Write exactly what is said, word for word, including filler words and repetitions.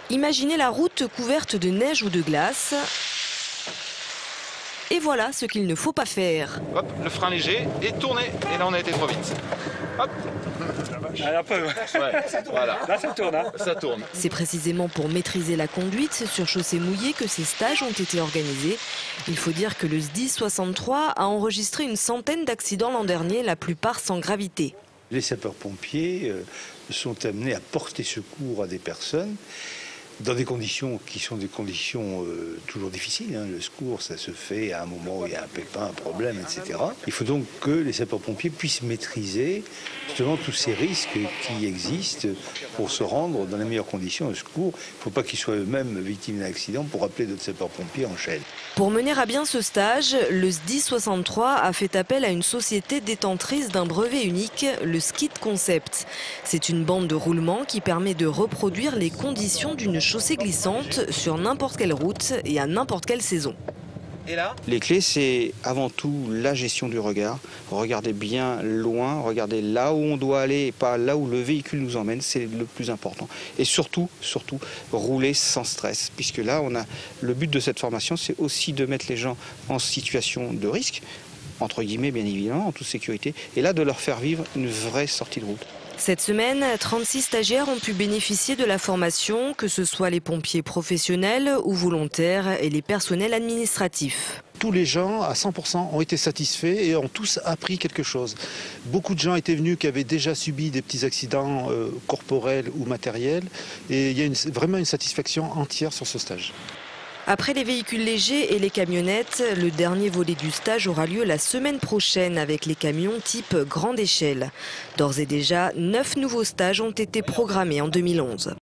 Imaginez la route couverte de neige ou de glace. Et voilà ce qu'il ne faut pas faire. Hop, le frein léger et tourner. Et là, on a été trop vite. Hop. Un peu, ouais. Ouais, voilà. Là, ça tourne. Hein. Ça tourne. C'est précisément pour maîtriser la conduite sur chaussée mouillée que ces stages ont été organisés. Il faut dire que le S D I soixante-trois a enregistré une centaine d'accidents l'an dernier, la plupart sans gravité. Les sapeurs-pompiers euh, sont amenés à porter secours à des personnes dans des conditions qui sont des conditions euh, toujours difficiles. Hein. Le secours, ça se fait à un moment où il y a un pépin, un problème, et cetera. Il faut donc que les sapeurs-pompiers puissent maîtriser justement tous ces risques qui existent pour se rendre dans les meilleures conditions au secours. Il ne faut pas qu'ils soient eux-mêmes victimes d'un accident pour appeler d'autres sapeurs-pompiers en chaîne. Pour mener à bien ce stage, le S D I soixante-trois a fait appel à une société détentrice d'un brevet unique, le Skid Concept. C'est une bande de roulement qui permet de reproduire les conditions d'une chaussée glissante sur n'importe quelle route et à n'importe quelle saison. Et là ? Les clés, c'est avant tout la gestion du regard. Regardez bien loin, regardez là où on doit aller et pas là où le véhicule nous emmène, c'est le plus important. Et surtout, surtout, rouler sans stress, puisque là, on a le but de cette formation, c'est aussi de mettre les gens en situation de risque, entre guillemets, bien évidemment, en toute sécurité, et là, de leur faire vivre une vraie sortie de route. Cette semaine, trente-six stagiaires ont pu bénéficier de la formation, que ce soit les pompiers professionnels ou volontaires et les personnels administratifs. Tous les gens, à cent pour cent, ont été satisfaits et ont tous appris quelque chose. Beaucoup de gens étaient venus qui avaient déjà subi des petits accidents euh, corporels ou matériels. Et il y a une, vraiment une satisfaction entière sur ce stage. Après les véhicules légers et les camionnettes, le dernier volet du stage aura lieu la semaine prochaine avec les camions type grande échelle. D'ores et déjà, neuf nouveaux stages ont été programmés en deux mille onze.